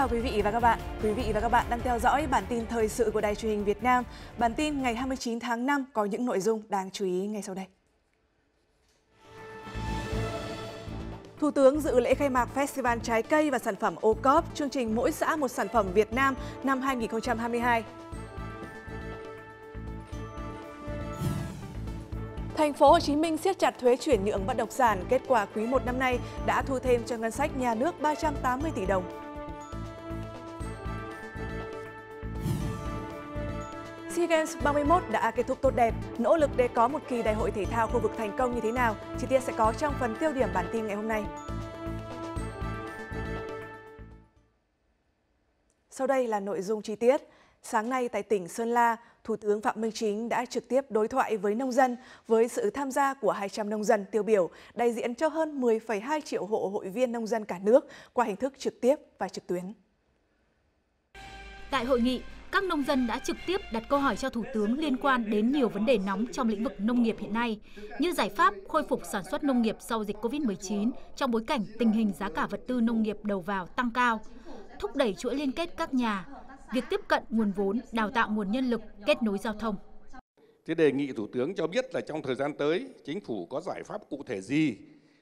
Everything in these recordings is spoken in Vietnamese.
chào quý vị và các bạn. Quý vị và các bạn đang theo dõi bản tin thời sự của Đài Truyền hình Việt Nam. Bản tin ngày 29 tháng 5 có những nội dung đáng chú ý ngay sau đây. Thủ tướng dự lễ khai mạc Festival Trái cây và sản phẩm ô cốp, chương trình Mỗi xã một sản phẩm Việt Nam năm 2022. Thành phố Hồ Chí Minh siết chặt thuế chuyển nhượng bất động sản, kết quả quý 1 năm nay đã thu thêm cho ngân sách nhà nước 380 tỷ đồng. SEA Games 31 đã kết thúc tốt đẹp, nỗ lực để có một kỳ đại hội thể thao khu vực thành công như thế nào, chi tiết sẽ có trong phần tiêu điểm bản tin ngày hôm nay. Sau đây là nội dung chi tiết. Sáng nay tại tỉnh Sơn La, Thủ tướng Phạm Minh Chính đã trực tiếp đối thoại với nông dân với sự tham gia của 200 nông dân tiêu biểu, đại diện cho hơn 10,2 triệu hộ hội viên nông dân cả nước qua hình thức trực tiếp và trực tuyến. Tại hội nghị, các nông dân đã trực tiếp đặt câu hỏi cho Thủ tướng liên quan đến nhiều vấn đề nóng trong lĩnh vực nông nghiệp hiện nay, như giải pháp khôi phục sản xuất nông nghiệp sau dịch Covid-19 trong bối cảnh tình hình giá cả vật tư nông nghiệp đầu vào tăng cao, thúc đẩy chuỗi liên kết các nhà, việc tiếp cận nguồn vốn, đào tạo nguồn nhân lực, kết nối giao thông. Thế đề nghị Thủ tướng cho biết là trong thời gian tới, Chính phủ có giải pháp cụ thể gì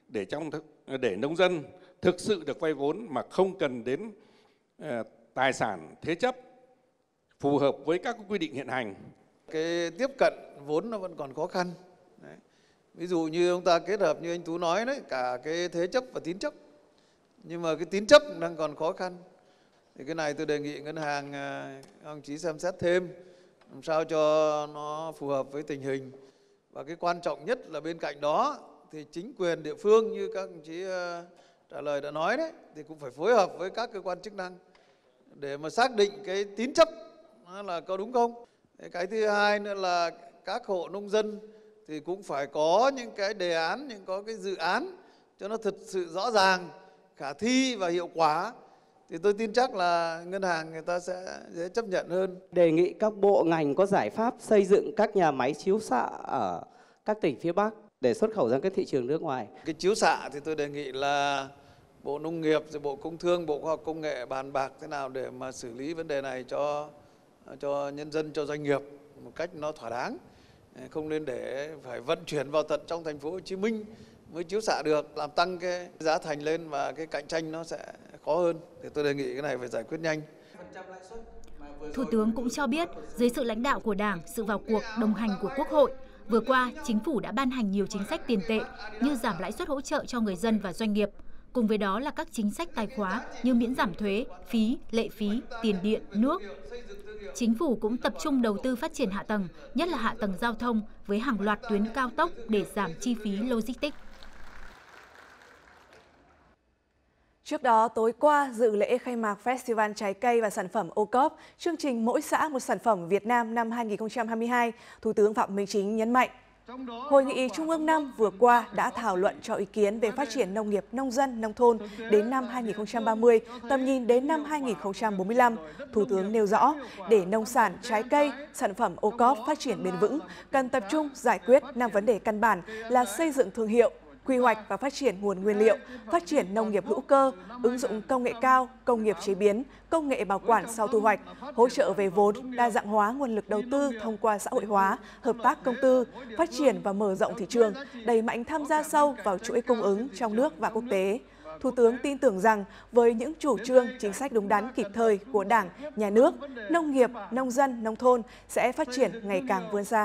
để nông dân thực sự được vay vốn mà không cần đến tài sản thế chấp, phù hợp với các quy định hiện hành. Cái tiếp cận vốn nó vẫn còn khó khăn. Đấy. Ví dụ như ông ta kết hợp như anh Tú nói đấy, cả cái thế chấp và tín chấp. Nhưng mà cái tín chấp đang còn khó khăn. Thì cái này tôi đề nghị ngân hàng ông chí xem xét thêm làm sao cho nó phù hợp với tình hình. Và cái quan trọng nhất là bên cạnh đó thì chính quyền địa phương như các ông chí trả lời đã nói đấy thì cũng phải phối hợp với các cơ quan chức năng để mà xác định cái tín chấp là có đúng không. Cái thứ hai nữa là các hộ nông dân thì cũng phải có những cái đề án, có cái dự án cho nó thật sự rõ ràng, khả thi và hiệu quả. Thì tôi tin chắc là ngân hàng người ta sẽ chấp nhận hơn. Đề nghị các bộ ngành có giải pháp xây dựng các nhà máy chiếu xạ ở các tỉnh phía Bắc để xuất khẩu ra các thị trường nước ngoài. Cái chiếu xạ thì tôi đề nghị là Bộ Nông nghiệp, rồi Bộ Công Thương, Bộ Khoa học Công nghệ bàn bạc thế nào để mà xử lý vấn đề này cho nhân dân, cho doanh nghiệp một cách nó thỏa đáng. Không nên để phải vận chuyển vào tận trong thành phố Hồ Chí Minh mới chiếu xạ được, làm tăng cái giá thành lên và cái cạnh tranh nó sẽ khó hơn. Thì tôi đề nghị cái này phải giải quyết nhanh. Thủ tướng cũng cho biết, dưới sự lãnh đạo của Đảng, sự vào cuộc đồng hành của Quốc hội, vừa qua Chính phủ đã ban hành nhiều chính sách tiền tệ như giảm lãi suất hỗ trợ cho người dân và doanh nghiệp. Cùng với đó là các chính sách tài khóa như miễn giảm thuế, phí, lệ phí, tiền điện, nước. Chính phủ cũng tập trung đầu tư phát triển hạ tầng, nhất là hạ tầng giao thông với hàng loạt tuyến cao tốc để giảm chi phí logistics. Trước đó, tối qua, dự lễ khai mạc Festival Trái cây và sản phẩm ô cốp, chương trình Mỗi xã một sản phẩm Việt Nam năm 2022, Thủ tướng Phạm Minh Chính nhấn mạnh. Hội nghị Trung ương 5 vừa qua đã thảo luận cho ý kiến về phát triển nông nghiệp, nông dân, nông thôn đến năm 2030, tầm nhìn đến năm 2045. Thủ tướng nêu rõ, để nông sản, trái cây, sản phẩm ô cốp phát triển bền vững, cần tập trung giải quyết 5 vấn đề căn bản là xây dựng thương hiệu, quy hoạch và phát triển nguồn nguyên liệu, phát triển nông nghiệp hữu cơ, ứng dụng công nghệ cao, công nghiệp chế biến, công nghệ bảo quản sau thu hoạch, hỗ trợ về vốn, đa dạng hóa nguồn lực đầu tư thông qua xã hội hóa, hợp tác công tư, phát triển và mở rộng thị trường, đẩy mạnh tham gia sâu vào chuỗi cung ứng trong nước và quốc tế. Thủ tướng tin tưởng rằng với những chủ trương, chính sách đúng đắn kịp thời của Đảng, Nhà nước, nông nghiệp, nông dân, nông thôn sẽ phát triển ngày càng vươn xa.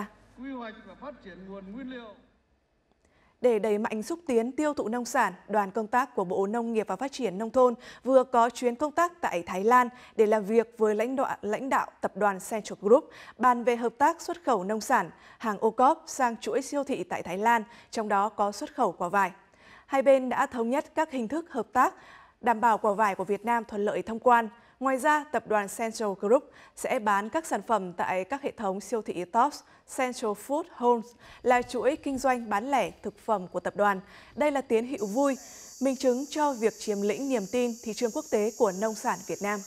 Để đẩy mạnh xúc tiến tiêu thụ nông sản, đoàn công tác của Bộ Nông nghiệp và Phát triển Nông thôn vừa có chuyến công tác tại Thái Lan để làm việc với lãnh đạo tập đoàn Central Group bàn về hợp tác xuất khẩu nông sản, hàng ô cốp sang chuỗi siêu thị tại Thái Lan, trong đó có xuất khẩu quả vải. Hai bên đã thống nhất các hình thức hợp tác, đảm bảo quả vải của Việt Nam thuận lợi thông quan. Ngoài ra, tập đoàn Central Group sẽ bán các sản phẩm tại các hệ thống siêu thị Tops, Central Food Homes là chuỗi kinh doanh bán lẻ thực phẩm của tập đoàn. Đây là tín hiệu vui, minh chứng cho việc chiếm lĩnh niềm tin thị trường quốc tế của nông sản Việt Nam.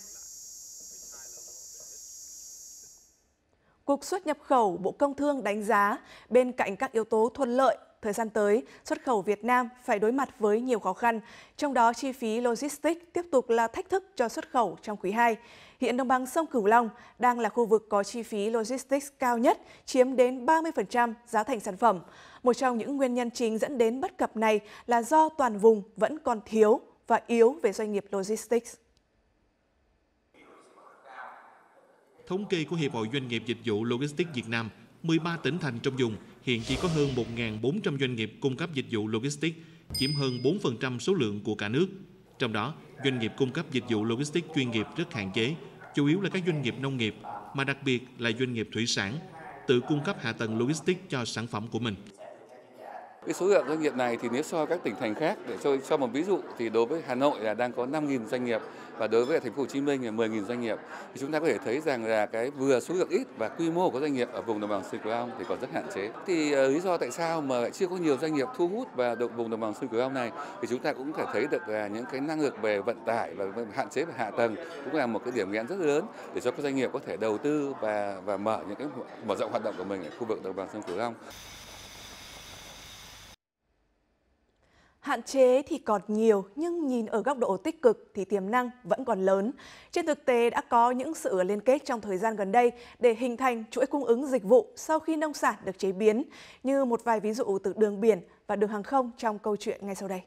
Cục Xuất nhập khẩu Bộ Công Thương đánh giá, bên cạnh các yếu tố thuận lợi thời gian tới, xuất khẩu Việt Nam phải đối mặt với nhiều khó khăn, trong đó chi phí logistics tiếp tục là thách thức cho xuất khẩu trong quý 2. Hiện đồng bằng sông Cửu Long đang là khu vực có chi phí logistics cao nhất, chiếm đến 30% giá thành sản phẩm. Một trong những nguyên nhân chính dẫn đến bất cập này là do toàn vùng vẫn còn thiếu và yếu về doanh nghiệp logistics. Thống kê của Hiệp hội Doanh nghiệp Dịch vụ Logistics Việt Nam, 13 tỉnh thành trong vùng hiện chỉ có hơn 1.400 doanh nghiệp cung cấp dịch vụ logistics, chiếm hơn 4% số lượng của cả nước. Trong đó, doanh nghiệp cung cấp dịch vụ logistics chuyên nghiệp rất hạn chế, chủ yếu là các doanh nghiệp nông nghiệp, mà đặc biệt là doanh nghiệp thủy sản, tự cung cấp hạ tầng logistics cho sản phẩm của mình. Cái số lượng doanh nghiệp này thì nếu so với các tỉnh thành khác, để cho một ví dụ thì đối với Hà Nội là đang có 5.000 doanh nghiệp và đối với thành phố Hồ Chí Minh là 10.000 doanh nghiệp, thì chúng ta có thể thấy rằng là cái vừa số lượng ít và quy mô của doanh nghiệp ở vùng đồng bằng sông Cửu Long thì còn rất hạn chế. Thì lý do tại sao mà lại chưa có nhiều doanh nghiệp thu hút vào vùng đồng bằng sông Cửu Long này thì chúng ta cũng thể thấy được là những cái năng lực về vận tải và hạn chế về hạ tầng cũng là một cái điểm nghẽn rất lớn để cho các doanh nghiệp có thể đầu tư và mở rộng hoạt động của mình ở khu vực đồng bằng sông Cửu Long. Hạn chế thì còn nhiều, nhưng nhìn ở góc độ tích cực thì tiềm năng vẫn còn lớn. Trên thực tế đã có những sự liên kết trong thời gian gần đây để hình thành chuỗi cung ứng dịch vụ sau khi nông sản được chế biến, như một vài ví dụ từ đường biển và đường hàng không trong câu chuyện ngay sau đây.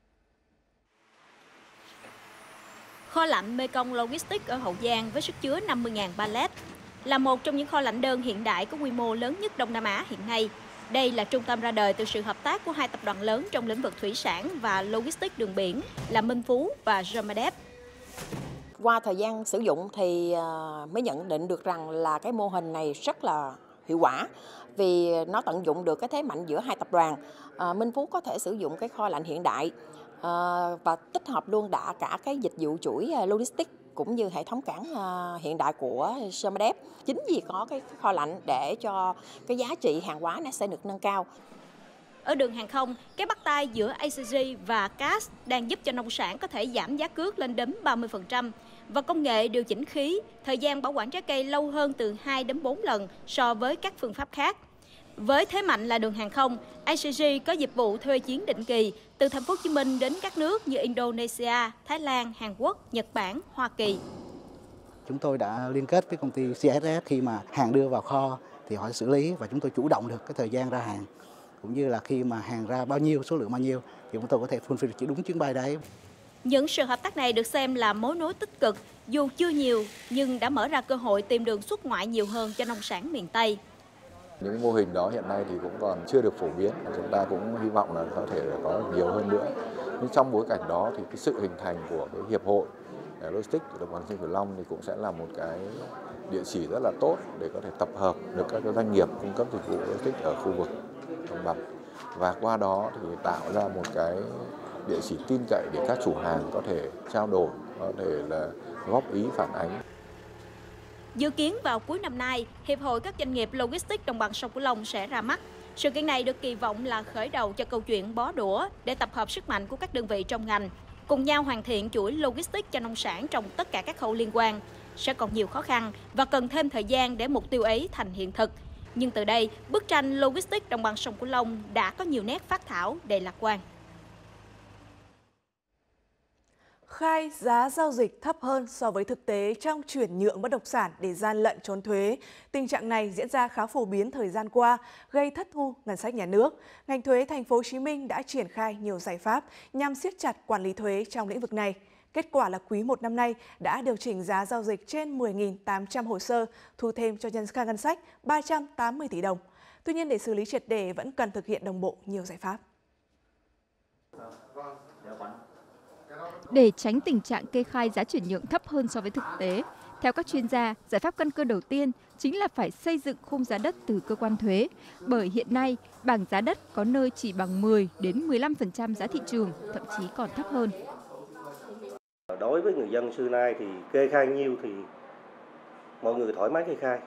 Kho lạnh Mekong Logistics ở Hậu Giang với sức chứa 50.000 pallet là một trong những kho lạnh đơn hiện đại có quy mô lớn nhất Đông Nam Á hiện nay. Đây là trung tâm ra đời từ sự hợp tác của hai tập đoàn lớn trong lĩnh vực thủy sản và logistics đường biển là Minh Phú và Gemadep. Qua thời gian sử dụng thì mới nhận định được rằng là cái mô hình này rất là hiệu quả vì nó tận dụng được cái thế mạnh giữa hai tập đoàn. Minh Phú có thể sử dụng cái kho lạnh hiện đại và tích hợp luôn cả cái dịch vụ chuỗi logistics cũng như hệ thống cảng hiện đại của Gemadep. Chính vì có cái kho lạnh để cho cái giá trị hàng hóa nó sẽ được nâng cao. Ở đường hàng không, cái bắt tay giữa ACG và CAS đang giúp cho nông sản có thể giảm giá cước lên đến 30% và công nghệ điều chỉnh khí, thời gian bảo quản trái cây lâu hơn từ 2 đến 4 lần so với các phương pháp khác. Với thế mạnh là đường hàng không, ACG có dịch vụ thuê chuyến định kỳ từ thành phố Hồ Chí Minh đến các nước như Indonesia, Thái Lan, Hàn Quốc, Nhật Bản, Hoa Kỳ. Chúng tôi đã liên kết với công ty CSS khi mà hàng đưa vào kho thì họ xử lý và chúng tôi chủ động được cái thời gian ra hàng. Cũng như là khi mà hàng ra bao nhiêu, số lượng bao nhiêu thì chúng tôi có thể fulfill chỉ đúng chuyến bay đấy. Những sự hợp tác này được xem là mối nối tích cực, dù chưa nhiều nhưng đã mở ra cơ hội tìm đường xuất ngoại nhiều hơn cho nông sản miền Tây. Những mô hình đó hiện nay thì cũng còn chưa được phổ biến, chúng ta cũng hy vọng là có thể có nhiều hơn nữa. Nhưng trong bối cảnh đó thì cái sự hình thành của cái hiệp hội logistics đồng bằng sông Cửu Long thì cũng sẽ là một cái địa chỉ rất là tốt để có thể tập hợp được các doanh nghiệp cung cấp dịch vụ logistics ở khu vực đồng bằng và qua đó thì tạo ra một cái địa chỉ tin cậy để các chủ hàng có thể trao đổi, có thể là góp ý phản ánh. Dự kiến vào cuối năm nay, Hiệp hội các doanh nghiệp logistics đồng bằng sông Cửu Long sẽ ra mắt. Sự kiện này được kỳ vọng là khởi đầu cho câu chuyện bó đũa để tập hợp sức mạnh của các đơn vị trong ngành, cùng nhau hoàn thiện chuỗi logistics cho nông sản trong tất cả các khâu liên quan. Sẽ còn nhiều khó khăn và cần thêm thời gian để mục tiêu ấy thành hiện thực. Nhưng từ đây, bức tranh logistics đồng bằng sông Cửu Long đã có nhiều nét phác thảo đầy lạc quan. Khai giá giao dịch thấp hơn so với thực tế trong chuyển nhượng bất động sản để gian lận trốn thuế. Tình trạng này diễn ra khá phổ biến thời gian qua, gây thất thu ngân sách nhà nước. Ngành thuế Thành phố Hồ Chí Minh đã triển khai nhiều giải pháp nhằm siết chặt quản lý thuế trong lĩnh vực này. Kết quả là quý 1 năm nay đã điều chỉnh giá giao dịch trên 10.800 hồ sơ, thu thêm cho ngân sách 380 tỷ đồng. Tuy nhiên, để xử lý triệt để vẫn cần thực hiện đồng bộ nhiều giải pháp. Để tránh tình trạng kê khai giá chuyển nhượng thấp hơn so với thực tế, theo các chuyên gia, giải pháp căn cơ đầu tiên chính là phải xây dựng khung giá đất từ cơ quan thuế, bởi hiện nay bảng giá đất có nơi chỉ bằng 10 đến 15% giá thị trường, thậm chí còn thấp hơn. Đối với người dân xưa nay thì kê khai nhiêu thì mọi người thoải mái kê khai.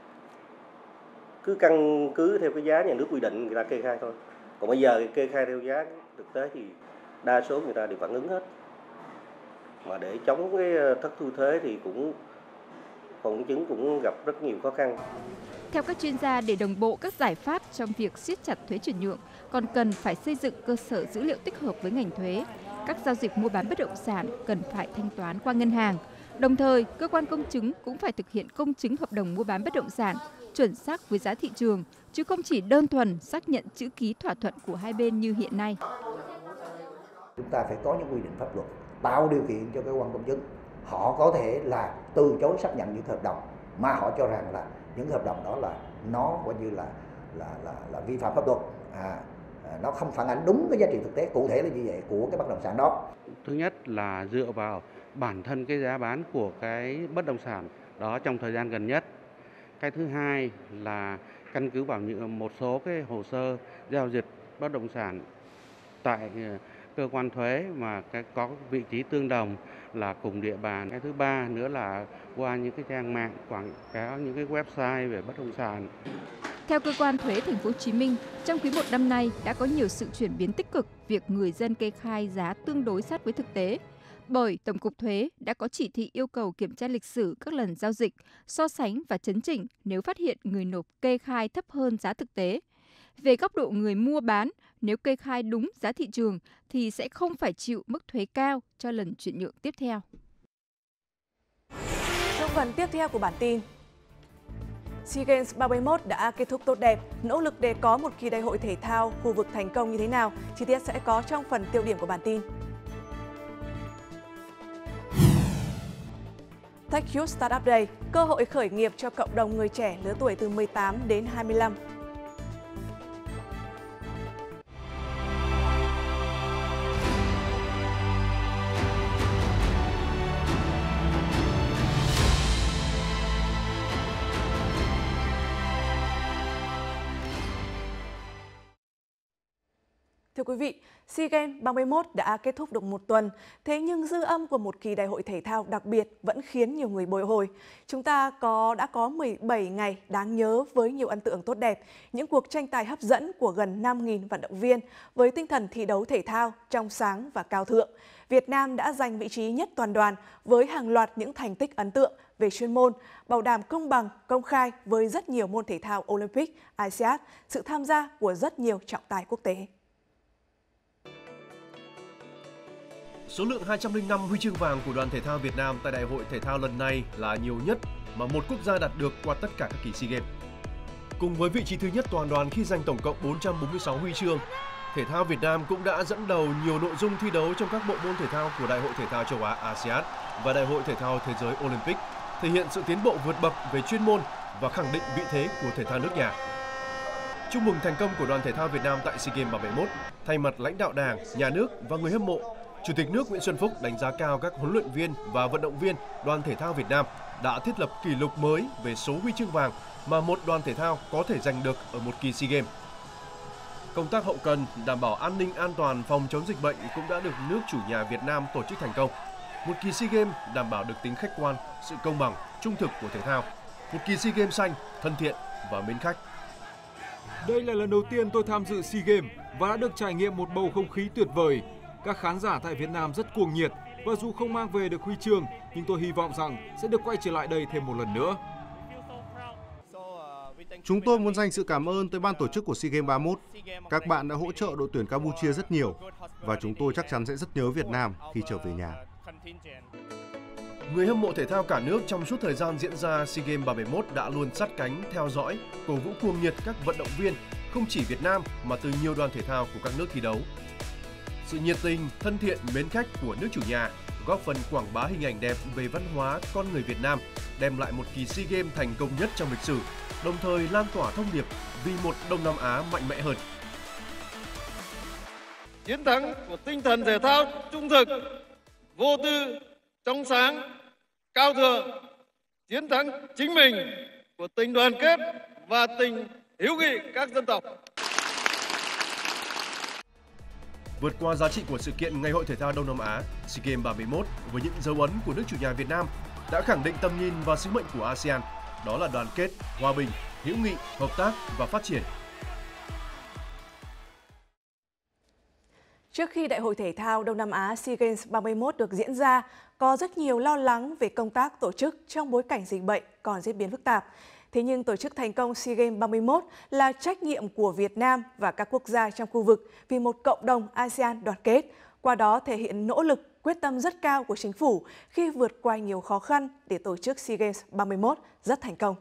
Cứ căn cứ theo cái giá nhà nước quy định người ta kê khai thôi. Còn bây giờ kê khai theo giá thực tế thì đa số người ta đều phản ứng hết. Mà để chống cái thất thu thuế thì cũng Hội chứng cũng gặp rất nhiều khó khăn. Theo các chuyên gia, để đồng bộ các giải pháp trong việc siết chặt thuế chuyển nhượng, còn cần phải xây dựng cơ sở dữ liệu tích hợp với ngành thuế. Các giao dịch mua bán bất động sản cần phải thanh toán qua ngân hàng. Đồng thời, cơ quan công chứng cũng phải thực hiện công chứng hợp đồng mua bán bất động sản chuẩn xác với giá thị trường, chứ không chỉ đơn thuần xác nhận chữ ký thỏa thuận của hai bên như hiện nay. Chúng ta phải có những quy định pháp luật tạo điều kiện cho cơ quan công chứng. Họ có thể là từ chối xác nhận những hợp đồng mà họ cho rằng là những hợp đồng đó là nó coi như là vi phạm pháp luật. Nó không phản ánh đúng cái giá trị thực tế cụ thể là như vậy của cái bất động sản đó. Thứ nhất là dựa vào bản thân cái giá bán của cái bất động sản đó trong thời gian gần nhất. Cái thứ hai là căn cứ vào một số cái hồ sơ giao dịch bất động sản tại cơ quan thuế mà có vị trí tương đồng là cùng địa bàn. Cái thứ ba nữa là qua những cái trang mạng quảng cáo, những cái website về bất động sản. Theo cơ quan thuế Thành phố Hồ Chí Minh, trong quý 1 năm nay đã có nhiều sự chuyển biến tích cực việc người dân kê khai giá tương đối sát với thực tế. Bởi Tổng cục Thuế đã có chỉ thị yêu cầu kiểm tra lịch sử các lần giao dịch, so sánh và chấn chỉnh nếu phát hiện người nộp kê khai thấp hơn giá thực tế. Về góc độ người mua bán, nếu kê khai đúng giá thị trường thì sẽ không phải chịu mức thuế cao cho lần chuyển nhượng tiếp theo. Trong phần tiếp theo của bản tin, SEA Games 31 đã kết thúc tốt đẹp, nỗ lực để có một kỳ đại hội thể thao khu vực thành công như thế nào? Chi tiết sẽ có trong phần tiêu điểm của bản tin. TechHuge Startup Day, cơ hội khởi nghiệp cho cộng đồng người trẻ lứa tuổi từ 18 đến 25. Thưa quý vị, SEA Games 31 đã kết thúc được một tuần, thế nhưng dư âm của một kỳ đại hội thể thao đặc biệt vẫn khiến nhiều người bồi hồi. Chúng ta đã có 17 ngày đáng nhớ với nhiều ấn tượng tốt đẹp, những cuộc tranh tài hấp dẫn của gần 5.000 vận động viên với tinh thần thi đấu thể thao trong sáng và cao thượng. Việt Nam đã giành vị trí nhất toàn đoàn với hàng loạt những thành tích ấn tượng về chuyên môn, bảo đảm công bằng, công khai với rất nhiều môn thể thao Olympic, ASEAN, sự tham gia của rất nhiều trọng tài quốc tế. Số lượng 205 huy chương vàng của đoàn thể thao Việt Nam tại Đại hội thể thao lần này là nhiều nhất mà một quốc gia đạt được qua tất cả các kỳ SEA Games. Cùng với vị trí thứ nhất toàn đoàn khi giành tổng cộng 446 huy chương, thể thao Việt Nam cũng đã dẫn đầu nhiều nội dung thi đấu trong các bộ môn thể thao của Đại hội thể thao châu Á ASEAN và Đại hội thể thao thế giới Olympic, thể hiện sự tiến bộ vượt bậc về chuyên môn và khẳng định vị thế của thể thao nước nhà. Chúc mừng thành công của đoàn thể thao Việt Nam tại SEA Games 31, thay mặt lãnh đạo Đảng, Nhà nước và người hâm mộ, Chủ tịch nước Nguyễn Xuân Phúc đánh giá cao các huấn luyện viên và vận động viên đoàn thể thao Việt Nam đã thiết lập kỷ lục mới về số huy chương vàng mà một đoàn thể thao có thể giành được ở một kỳ SEA Games. Công tác hậu cần, đảm bảo an ninh an toàn phòng chống dịch bệnh cũng đã được nước chủ nhà Việt Nam tổ chức thành công. Một kỳ SEA Games đảm bảo được tính khách quan, sự công bằng, trung thực của thể thao. Một kỳ SEA Games xanh, thân thiện và mến khách. Đây là lần đầu tiên tôi tham dự SEA Games và đã được trải nghiệm một bầu không khí tuyệt vời. Các khán giả tại Việt Nam rất cuồng nhiệt và dù không mang về được huy chương, nhưng tôi hy vọng rằng sẽ được quay trở lại đây thêm một lần nữa. Chúng tôi muốn dành sự cảm ơn tới ban tổ chức của SEA Games 31. Các bạn đã hỗ trợ đội tuyển Campuchia rất nhiều và chúng tôi chắc chắn sẽ rất nhớ Việt Nam khi trở về nhà. Người hâm mộ thể thao cả nước trong suốt thời gian diễn ra SEA Games 31 đã luôn sát cánh, theo dõi, cổ vũ cuồng nhiệt các vận động viên không chỉ Việt Nam mà từ nhiều đoàn thể thao của các nước thi đấu. Sự nhiệt tình, thân thiện, mến khách của nước chủ nhà góp phần quảng bá hình ảnh đẹp về văn hóa con người Việt Nam, đem lại một kỳ SEA Games thành công nhất trong lịch sử, đồng thời lan tỏa thông điệp vì một Đông Nam Á mạnh mẽ hơn. Chiến thắng của tinh thần thể thao trung thực, vô tư, trong sáng, cao thượng, chiến thắng chính mình của tình đoàn kết và tình hữu nghị các dân tộc. Vượt qua giá trị của sự kiện Ngày hội Thể thao Đông Nam Á, SEA Games 31 với những dấu ấn của nước chủ nhà Việt Nam đã khẳng định tầm nhìn và sứ mệnh của ASEAN, đó là đoàn kết, hòa bình, hữu nghị, hợp tác và phát triển. Trước khi Đại hội Thể thao Đông Nam Á SEA Games 31 được diễn ra, có rất nhiều lo lắng về công tác tổ chức trong bối cảnh dịch bệnh còn diễn biến phức tạp. Thế nhưng tổ chức thành công SEA Games 31 là trách nhiệm của Việt Nam và các quốc gia trong khu vực vì một cộng đồng ASEAN đoàn kết. Qua đó thể hiện nỗ lực, quyết tâm rất cao của chính phủ khi vượt qua nhiều khó khăn để tổ chức SEA Games 31 rất thành công.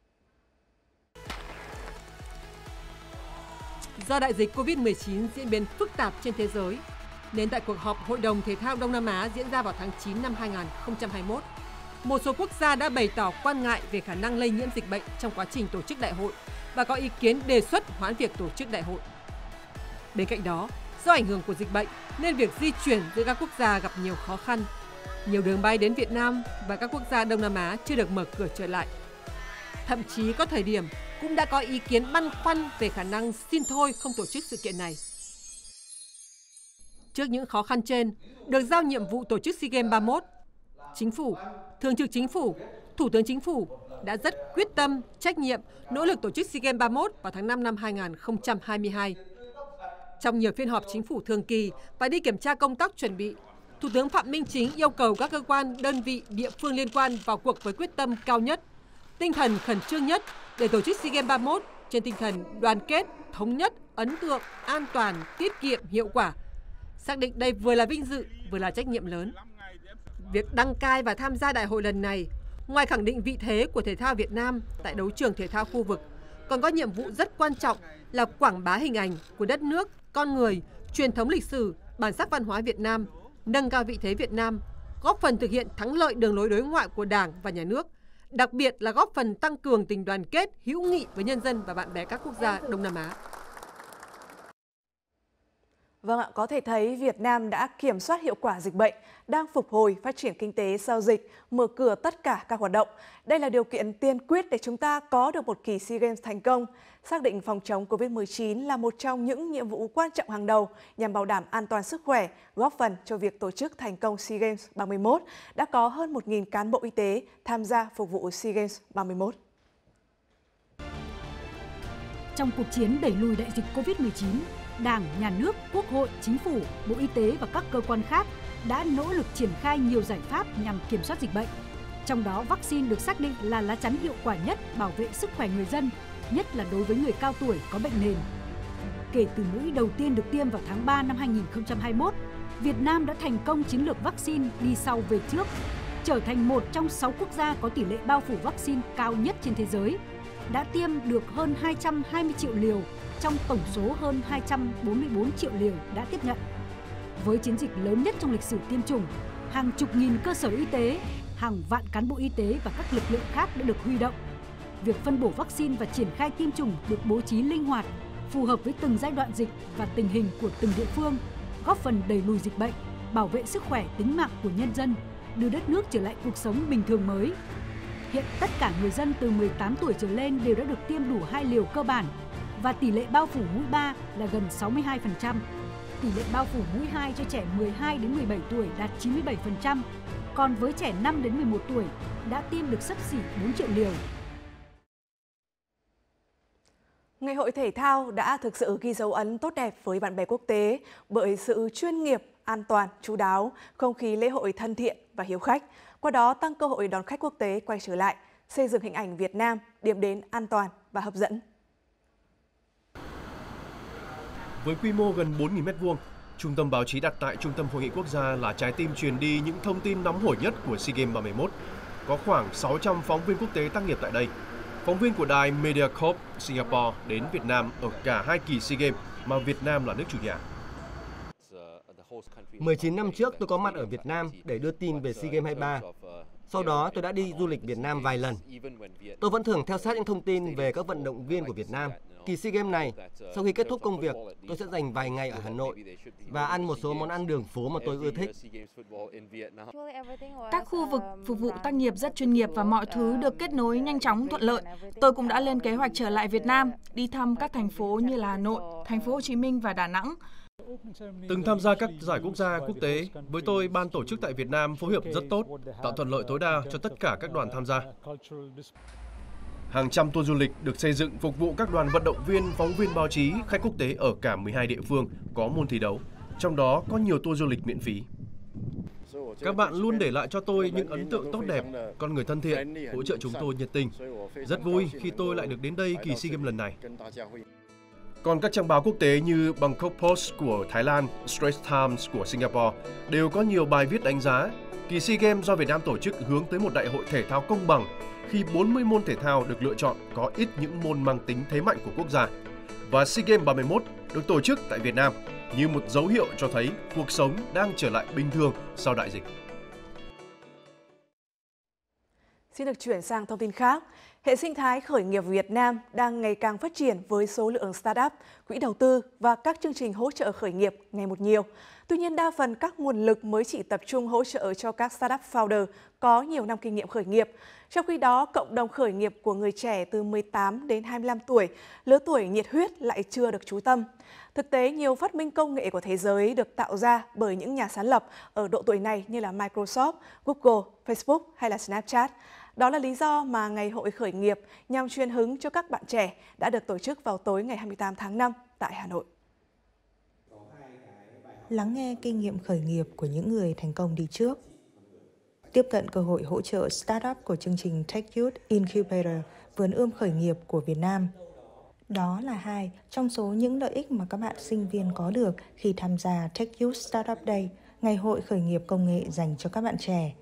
Do đại dịch Covid-19 diễn biến phức tạp trên thế giới, nên tại cuộc họp Hội đồng Thể thao Đông Nam Á diễn ra vào tháng 9 năm 2021, một số quốc gia đã bày tỏ quan ngại về khả năng lây nhiễm dịch bệnh trong quá trình tổ chức đại hội và có ý kiến đề xuất hoãn việc tổ chức đại hội. Bên cạnh đó, do ảnh hưởng của dịch bệnh nên việc di chuyển giữa các quốc gia gặp nhiều khó khăn. Nhiều đường bay đến Việt Nam và các quốc gia Đông Nam Á chưa được mở cửa trở lại. Thậm chí có thời điểm cũng đã có ý kiến băn khoăn về khả năng xin thôi không tổ chức sự kiện này. Trước những khó khăn trên, được giao nhiệm vụ tổ chức SEA Games 31, Chính phủ, Thường trực Chính phủ, Thủ tướng Chính phủ đã rất quyết tâm, trách nhiệm, nỗ lực tổ chức SEA Games 31 vào tháng 5 năm 2022. Trong nhiều phiên họp chính phủ thường kỳ và đi kiểm tra công tác chuẩn bị, Thủ tướng Phạm Minh Chính yêu cầu các cơ quan, đơn vị, địa phương liên quan vào cuộc với quyết tâm cao nhất, tinh thần khẩn trương nhất để tổ chức SEA Games 31 trên tinh thần đoàn kết, thống nhất, ấn tượng, an toàn, tiết kiệm, hiệu quả. Xác định đây vừa là vinh dự, vừa là trách nhiệm lớn. Việc đăng cai và tham gia đại hội lần này, ngoài khẳng định vị thế của thể thao Việt Nam tại đấu trường thể thao khu vực, còn có nhiệm vụ rất quan trọng là quảng bá hình ảnh của đất nước, con người, truyền thống lịch sử, bản sắc văn hóa Việt Nam, nâng cao vị thế Việt Nam, góp phần thực hiện thắng lợi đường lối đối ngoại của Đảng và Nhà nước, đặc biệt là góp phần tăng cường tình đoàn kết, hữu nghị với nhân dân và bạn bè các quốc gia Đông Nam Á. Vâng ạ, có thể thấy Việt Nam đã kiểm soát hiệu quả dịch bệnh, đang phục hồi phát triển kinh tế sau dịch, mở cửa tất cả các hoạt động. Đây là điều kiện tiên quyết để chúng ta có được một kỳ SEA Games thành công. Xác định phòng chống Covid-19 là một trong những nhiệm vụ quan trọng hàng đầu nhằm bảo đảm an toàn sức khỏe, góp phần cho việc tổ chức thành công SEA Games 31. Đã có hơn 1.000 cán bộ y tế tham gia phục vụ SEA Games 31. Trong cuộc chiến đẩy lùi đại dịch Covid-19, Đảng, Nhà nước, Quốc hội, Chính phủ, Bộ Y tế và các cơ quan khác đã nỗ lực triển khai nhiều giải pháp nhằm kiểm soát dịch bệnh. Trong đó, vaccine được xác định là lá chắn hiệu quả nhất bảo vệ sức khỏe người dân, nhất là đối với người cao tuổi có bệnh nền. Kể từ mũi đầu tiên được tiêm vào tháng 3 năm 2021, Việt Nam đã thành công chiến lược vaccine đi sau về trước, trở thành một trong 6 quốc gia có tỷ lệ bao phủ vaccine cao nhất trên thế giới, đã tiêm được hơn 220 triệu liều trong tổng số hơn 244 triệu liều đã tiếp nhận. Với chiến dịch lớn nhất trong lịch sử tiêm chủng, hàng chục nghìn cơ sở y tế, hàng vạn cán bộ y tế và các lực lượng khác đã được huy động. Việc phân bổ vaccine và triển khai tiêm chủng được bố trí linh hoạt, phù hợp với từng giai đoạn dịch và tình hình của từng địa phương, góp phần đẩy lùi dịch bệnh, bảo vệ sức khỏe tính mạng của nhân dân, đưa đất nước trở lại cuộc sống bình thường mới. Hiện tất cả người dân từ 18 tuổi trở lên đều đã được tiêm đủ 2 liều cơ bản và tỷ lệ bao phủ mũi 3 là gần 62%. Tỷ lệ bao phủ mũi 2 cho trẻ 12 đến 17 tuổi đạt 97%, còn với trẻ 5 đến 11 tuổi đã tiêm được xấp xỉ 4 triệu liều. Ngày hội thể thao đã thực sự ghi dấu ấn tốt đẹp với bạn bè quốc tế bởi sự chuyên nghiệp, an toàn, chu đáo, không khí lễ hội thân thiện và hiếu khách. Qua đó tăng cơ hội đón khách quốc tế quay trở lại, xây dựng hình ảnh Việt Nam điểm đến an toàn và hấp dẫn. Với quy mô gần 4.000 m², Trung tâm báo chí đặt tại Trung tâm Hội nghị Quốc gia là trái tim truyền đi những thông tin nóng hổi nhất của SEA Games 31. Có khoảng 600 phóng viên quốc tế tác nghiệp tại đây. Phóng viên của đài Mediacorp Singapore đến Việt Nam ở cả hai kỳ SEA Games mà Việt Nam là nước chủ nhà. 19 năm trước tôi có mặt ở Việt Nam để đưa tin về SEA Games 23. Sau đó tôi đã đi du lịch Việt Nam vài lần. Tôi vẫn thường theo sát những thông tin về các vận động viên của Việt Nam. Kỳ SEA Games này, sau khi kết thúc công việc, tôi sẽ dành vài ngày ở Hà Nội và ăn một số món ăn đường phố mà tôi ưa thích. Các khu vực phục vụ tác nghiệp rất chuyên nghiệp và mọi thứ được kết nối nhanh chóng, thuận lợi. Tôi cũng đã lên kế hoạch trở lại Việt Nam, đi thăm các thành phố như là Hà Nội, thành phố Hồ Chí Minh và Đà Nẵng. Từng tham gia các giải quốc gia quốc tế, với tôi ban tổ chức tại Việt Nam phối hợp rất tốt, tạo thuận lợi tối đa cho tất cả các đoàn tham gia. Hàng trăm tour du lịch được xây dựng phục vụ các đoàn vận động viên, phóng viên báo chí, khách quốc tế ở cả 12 địa phương có môn thi đấu. trong đó có nhiều tour du lịch miễn phí. Các bạn luôn để lại cho tôi những ấn tượng tốt đẹp, con người thân thiện, hỗ trợ chúng tôi nhiệt tình. Rất vui khi tôi lại được đến đây kỳ SEA Games lần này. Còn các trang báo quốc tế như Bangkok Post của Thái Lan, Straits Times của Singapore đều có nhiều bài viết đánh giá kỳ SEA Games do Việt Nam tổ chức hướng tới một đại hội thể thao công bằng khi 40 môn thể thao được lựa chọn có ít những môn mang tính thế mạnh của quốc gia. Và SEA Games 31 được tổ chức tại Việt Nam như một dấu hiệu cho thấy cuộc sống đang trở lại bình thường sau đại dịch. Xin được chuyển sang thông tin khác. Hệ sinh thái khởi nghiệp Việt Nam đang ngày càng phát triển với số lượng startup, quỹ đầu tư và các chương trình hỗ trợ khởi nghiệp ngày một nhiều. Tuy nhiên, đa phần các nguồn lực mới chỉ tập trung hỗ trợ cho các startup founder có nhiều năm kinh nghiệm khởi nghiệp. Trong khi đó, cộng đồng khởi nghiệp của người trẻ từ 18 đến 25 tuổi, lứa tuổi nhiệt huyết lại chưa được chú tâm. Thực tế, nhiều phát minh công nghệ của thế giới được tạo ra bởi những nhà sáng lập ở độ tuổi này như là Microsoft, Google, Facebook hay là Snapchat. Đó là lý do mà Ngày hội khởi nghiệp nhằm truyền hứng cho các bạn trẻ đã được tổ chức vào tối ngày 28 tháng 5 tại Hà Nội. Lắng nghe kinh nghiệm khởi nghiệp của những người thành công đi trước. Tiếp cận cơ hội hỗ trợ startup của chương trình Tech Youth Incubator, vườn ươm khởi nghiệp của Việt Nam. Đó là hai trong số những lợi ích mà các bạn sinh viên có được khi tham gia Tech Youth Startup Day, ngày hội khởi nghiệp công nghệ dành cho các bạn trẻ.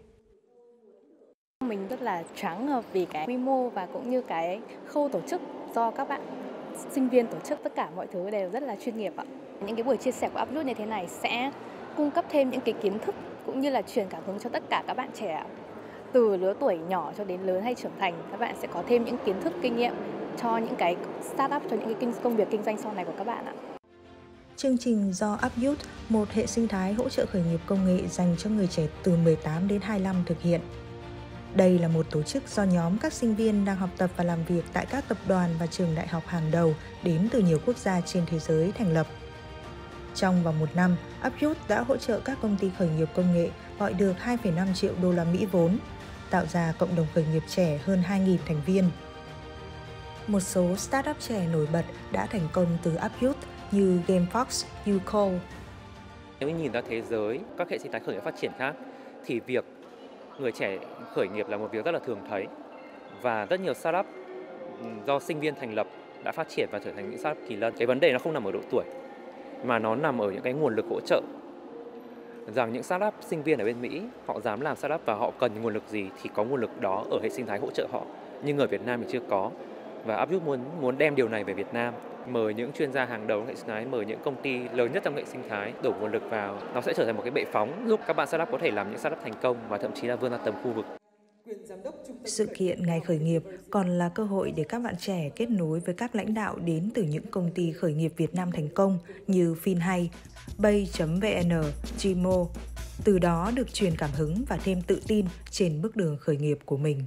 Mình rất là choáng vì cái quy mô và cũng như cái khâu tổ chức do các bạn sinh viên tổ chức, tất cả mọi thứ đều rất là chuyên nghiệp ạ. Những cái buổi chia sẻ của UpYouth như thế này sẽ cung cấp thêm những cái kiến thức cũng như là truyền cảm hứng cho tất cả các bạn trẻ. Từ lứa tuổi nhỏ cho đến lớn hay trưởng thành, các bạn sẽ có thêm những kiến thức, kinh nghiệm cho những cái startup, cho những cái công việc kinh doanh sau này của các bạn ạ. Chương trình do UpYouth, một hệ sinh thái hỗ trợ khởi nghiệp công nghệ dành cho người trẻ từ 18 đến 25 thực hiện. Đây là một tổ chức do nhóm các sinh viên đang học tập và làm việc tại các tập đoàn và trường đại học hàng đầu đến từ nhiều quốc gia trên thế giới thành lập. Trong vòng một năm, UpYouth đã hỗ trợ các công ty khởi nghiệp công nghệ gọi được 2,5 triệu đô la Mỹ vốn, tạo ra cộng đồng khởi nghiệp trẻ hơn 2.000 thành viên. Một số startup trẻ nổi bật đã thành công từ UpYouth như GameFox, YouCall. Nếu nhìn ra thế giới, các hệ sinh thái khởi nghiệp phát triển khác, thì việc người trẻ khởi nghiệp là một việc rất là thường thấy. Và rất nhiều startup do sinh viên thành lập đã phát triển và trở thành những startup kỳ lân. Cái vấn đề nó không nằm ở độ tuổi, mà nó nằm ở những cái nguồn lực hỗ trợ. Rằng những startup sinh viên ở bên Mỹ, họ dám làm startup và họ cần nguồn lực gì thì có nguồn lực đó ở hệ sinh thái hỗ trợ họ. Nhưng ở Việt Nam thì chưa có. Và UpYouth muốn đem điều này về Việt Nam, mời những chuyên gia hàng đầu trong hệ sinh thái, mời những công ty lớn nhất trong hệ sinh thái đổ nguồn lực vào. Nó sẽ trở thành một cái bệ phóng giúp các bạn startup có thể làm những startup thành công và thậm chí là vươn ra tầm khu vực. Sự kiện Ngày khởi nghiệp còn là cơ hội để các bạn trẻ kết nối với các lãnh đạo đến từ những công ty khởi nghiệp Việt Nam thành công như Finhay, Bay.vn, Gmo. Từ đó được truyền cảm hứng và thêm tự tin trên bước đường khởi nghiệp của mình.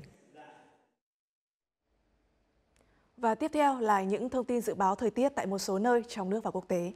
Và tiếp theo là những thông tin dự báo thời tiết tại một số nơi trong nước và quốc tế.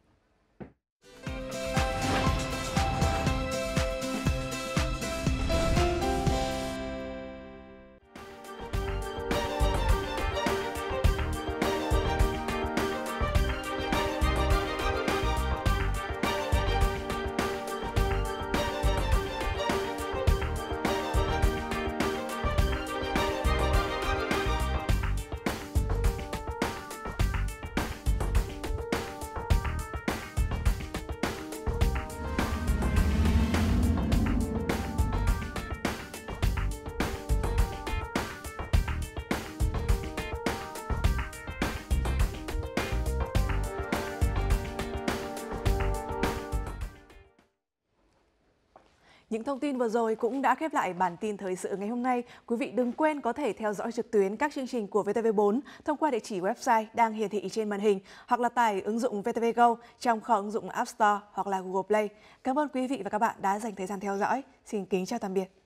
Những thông tin vừa rồi cũng đã khép lại bản tin thời sự ngày hôm nay. Quý vị đừng quên có thể theo dõi trực tuyến các chương trình của VTV4 thông qua địa chỉ website đang hiển thị trên màn hình hoặc là tải ứng dụng VTV Go trong kho ứng dụng App Store hoặc là Google Play. Cảm ơn quý vị và các bạn đã dành thời gian theo dõi. Xin kính chào tạm biệt.